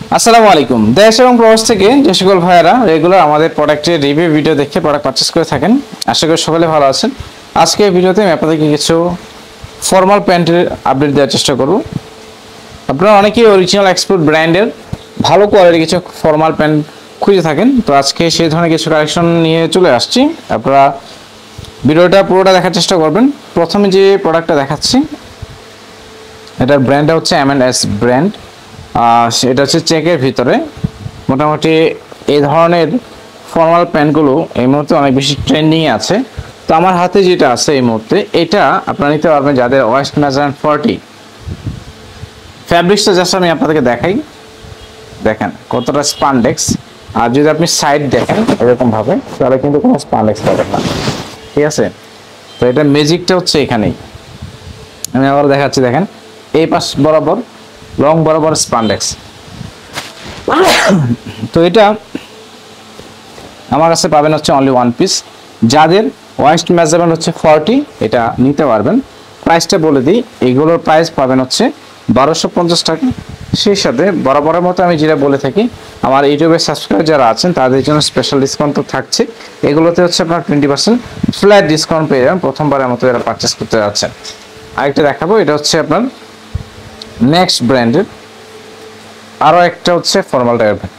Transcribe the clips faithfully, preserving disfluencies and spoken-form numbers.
আসসালামু আলাইকুম। দেশ এবং প্রবাস থেকে যে সকল ভাইয়েরা রেগুলার আমাদের প্রোডাক্টের রিভিউ ভিডিও দেখে প্রোডাক্ট পারচেজ করে থাকেন, আশা করি সকলে ভালো আছেন। আজকে এই ভিডিওতে আমি আপনাদেরকে কিছু ফর্মাল প্যান্টের আপডেট দেওয়ার চেষ্টা করব। আপনারা অনেকেই অরিজিনাল এক্সপোর্ট ব্র্যান্ডের ভালো কোয়ালিটির কিছু ফর্মাল প্যান্ট খুঁজে থাকেন, তো আজকে সেই ধরনের কিছু কালেকশন নিয়ে চলে আসছি। আপনারা ভিডিওটা পুরোটা দেখার চেষ্টা করবেন। প্রথমে যে প্রোডাক্টটা দেখাচ্ছি এটার ব্র্যান্ডটা হচ্ছে এম অ্যান্ড এস ব্র্যান্ড। এটা হচ্ছে চেকের ভিতরে। মোটামুটি এই ধরনের ফর্মাল প্যান্টগুলো এই মুহূর্তে অনেক বেশি ট্রেন্ডিংয়ে আছে। তো আমার হাতে যেটা আছে এই মুহূর্তে, এটা আপনারা নিতে পারবেন যাদের ওয়েস্ট মেজারমেন্ট ফর্টি। ফ্যাব্রিক্সটা জাস্ট আমি আপনাদেরকে দেখাই, দেখেন কতটা স্পান্ডেক্স। আর যদি আপনি সাইড দেখেন এরকমভাবে, তাহলে কিন্তু কোনো স্পান্ডেক্স পাবেন না, ঠিক আছে? তো এটা ম্যাজিকটা হচ্ছে এখানেই। আমি আবার দেখাচ্ছি, দেখেন এই পাশ বরাবর লং বরাবর স্পান্ডেক্স। তো এটা আমার কাছে পাবেন হচ্ছে অনলি ওয়ান পিস। যাদের ওয়েস্ট মেজারমেন্ট হচ্ছে ফর্টি, এটা নিতে পারবেন। প্রাইসটা বলে দিই, এইগুলোর প্রাইস পাবেন হচ্ছে বারোশো পঞ্চাশ টাকা। সেই সাথে বরাবরের মতো আমি যেটা বলে থাকি, আমার ইউটিউবের সাবস্ক্রাইবার যারা আছেন তাদের জন্য স্পেশাল ডিসকাউন্ট তো থাকছে। এগুলোতে হচ্ছে আপনার টোয়েন্টি পার্সেন্ট ফ্ল্যাট ডিসকাউন্ট পেয়ে যাবেন প্রথমবারের মতো যারা পারচেস করতে যাচ্ছেন। আরেকটা দেখাবো, এটা হচ্ছে আপনার নেক্সট ব্র্যান্ডের আরো একটা হচ্ছে ফর্মাল টাইপের।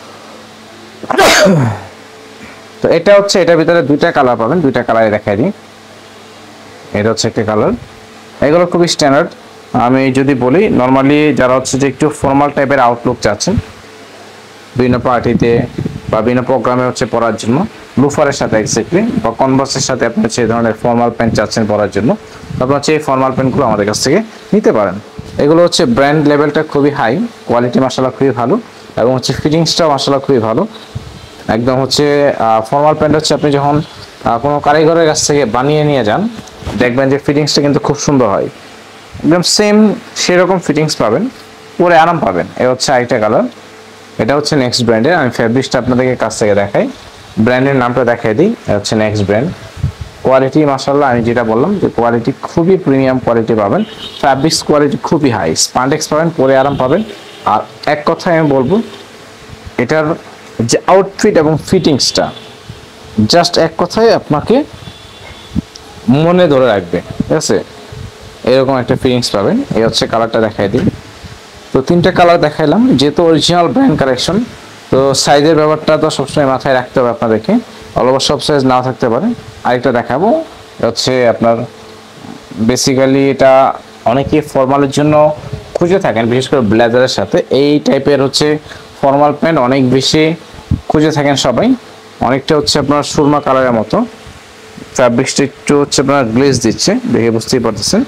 তো এটা হচ্ছে, এটার ভিতরে দুইটা কালার পাবেন, দুইটা কালারে দেখাই দিই। এটা হচ্ছে একটা কালার, এগুলো খুবই স্ট্যান্ডার্ড। আমি যদি বলি নর্মালি যারা হচ্ছে যে একটু ফর্মাল টাইপের আউটলুক চাচ্ছেন বিভিন্ন পার্টিতে বা বিভিন্ন প্রোগ্রামে হচ্ছে পরার জন্য, লুফারের সাথে এক্স্যাক্টলি বা কনভার্সের সাথে আপনি হচ্ছে এই ধরনের ফর্মাল প্যান্ট চাচ্ছেন পরার জন্য, আপনার হচ্ছে এই ফর্মাল প্যান্টগুলো আমাদের কাছ থেকে নিতে পারেন। এগুলো হচ্ছে ব্র্যান্ড লেভেলটা খুবই হাই, কোয়ালিটি মাশাআল্লাহ খুবই ভালো, এবং হচ্ছে ফিটিংসটাও মাশাআল্লাহ খুবই ভালো। একদম হচ্ছে ফর্মাল প্যান্ট হচ্ছে আপনি যখন কোনো কারিগরের কাছ থেকে বানিয়ে নিয়ে যান, দেখবেন যে ফিটিংসটা কিন্তু খুব সুন্দর হয়, একদম সেম সেরকম ফিটিংস পাবেন, পরে আরাম পাবেন। এ হচ্ছে আরেকটা কালার, এটা হচ্ছে নেক্সট ব্র্যান্ডের। আমি ফ্যাব্রিক্সটা আপনাদেরকে কাছ থেকে দেখাই, ব্র্যান্ডের নামটা দেখাই দিই। এটা হচ্ছে নেক্সট ব্র্যান্ড। কোয়ালিটি মাশাআল্লাহ আমি যেটা বললাম যে কোয়ালিটি খুবই প্রিমিয়াম কোয়ালিটি পাবেন, ফ্যাব্রিক্স কোয়ালিটি খুবই হাই, স্পান্ডেক্স পাবেন, পরে আরাম পাবেন। আর এক কথায় আমি বলবো, এটার যে আউটফিট এবং ফিটিংসটা জাস্ট এক কথায় আপনাকে মনে ধরে রাখবে, ঠিক আছে? এরকম একটা ফিটিংস পাবেন। এই হচ্ছে কালারটা দেখাই দিই। তো তিনটা কালার দেখাইলাম, যেহেতু অরিজিনাল ব্র্যান্ড কালেকশন, তো সাইজের ব্যাপারটা তো সবসময় মাথায় রাখতে হবে আপনাদেরকে, অলওভার সব সাইজ নাও থাকতে পারে। আরেকটা দেখাবো, হচ্ছে আপনার বেসিক্যালি এটা অনেকে ফর্মালের জন্য খুঁজে থাকেন, বিশেষ করে ব্লেজারের সাথে এই টাইপের হচ্ছে ফর্মাল প্যান্ট অনেক বেশি খুঁজে থাকেন সবাই। অনেকটা হচ্ছে আপনার সুরমা কালারের মতো, ফ্যাব্রিক্সটা একটু হচ্ছে আপনার গ্লেজ দিচ্ছে, দেখে বুঝতেই পারতেছেন।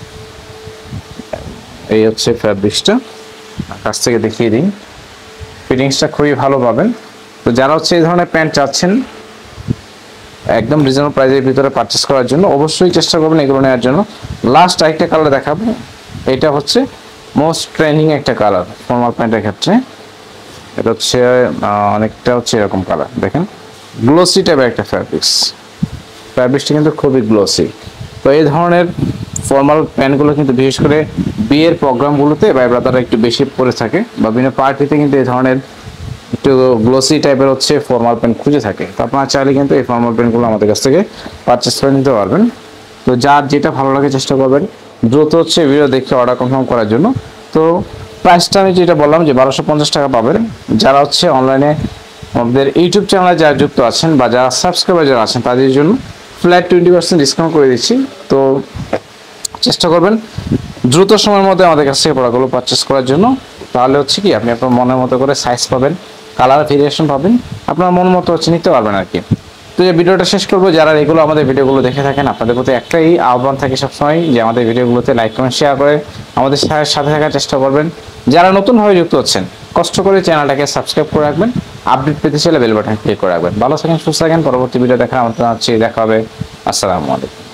এই হচ্ছে ফ্যাব্রিক্সটা, কাছ থেকে দেখিয়ে দিই। ফিটিংসটা খুবই ভালো পাবেন। তো যারা হচ্ছে এই ধরনের প্যান্ট চাচ্ছেন একদম রিজনেবল প্রাইসের ভিতরে পারচেস করার জন্য, অবশ্যই চেষ্টা করবেন এগুলো নেওয়ার জন্য। লাস্ট আরেকটা কালার দেখাবো, এটা হচ্ছে মোস্ট ট্রেন্ডিং একটা কালার ফর্মাল প্যান্টের ক্ষেত্রে। এটা হচ্ছে অনেকটা হচ্ছে এরকম কালার, দেখেন গ্লোসি টাইপের একটা ফ্যাব্রিক্স। ফ্যাব্রিক্সটা কিন্তু খুবই গ্লোসি। তো এই ধরনের ফর্মাল প্যান্টগুলো কিন্তু বিশেষ করে বিয়ের প্রোগ্রামগুলোতে বা ব্রাদাররা একটু বেশি পরে থাকে, বা বিভিন্ন পার্টিতে কিন্তু এই ধরনের একটু গ্লোসি টাইপের হচ্ছে ফর্মাল প্যান্ট খুঁজে থাকে। তো আপনারা চাইলে কিন্তু এই ফর্মাল প্যান্টগুলো আমাদের কাছ থেকে পারচেস করে নিতে পারবেন। তো যার যেটা ভালো লাগে চেষ্টা করবেন দ্রুত হচ্ছে ভিডিও দেখে অর্ডার কনফার্ম করার জন্য। তো প্রাইসটা আমি যেটা বললাম যে বারোশো পঞ্চাশ টাকা পাবেন। যারা হচ্ছে অনলাইনে আমাদের ইউটিউব চ্যানেলে যারা যুক্ত আছেন বা যারা সাবস্ক্রাইবার যারা আছেন তাদের জন্য ফ্ল্যাট টোয়েন্টি পার্সেন্ট ডিসকাউন্ট করে দিচ্ছি। তো চেষ্টা করবেন দ্রুত সময়ের মধ্যে আমাদের কাছ থেকে প্রোডাক্টগুলো পারচেস করার জন্য। তাহলে হচ্ছে কি আপনি আপনার মনের মতো করে সাইজ পাবেন, কালার ভেরিয়েশন পাবেন, আপনার মন মতো হচ্ছে নিতে পারবেন আর কি। তো এই ভিডিওটা শেষ করবো, যারা এগুলো আমাদের ভিডিওগুলো দেখে থাকেন আপনাদের প্রতি একটাই আহ্বান থাকে সবসময় যে আমাদের ভিডিওগুলোতে লাইক কমেন্ট শেয়ার করে আমাদের সাথে থাকার চেষ্টা করবেন। যারা নতুনভাবে যুক্ত হচ্ছেন কষ্ট করে চ্যানেলটাকে সাবস্ক্রাইব করে রাখবেন, আপডেট পেতে চাইলে বেল বাটন ক্লিক করে রাখবেন। ভালো থাকেন, সুস্থ থাকেন, পরবর্তী ভিডিও দেখার আমন্ত্রণ জানাচ্ছি। দেখা হবে, আসসালামু আলাইকুম।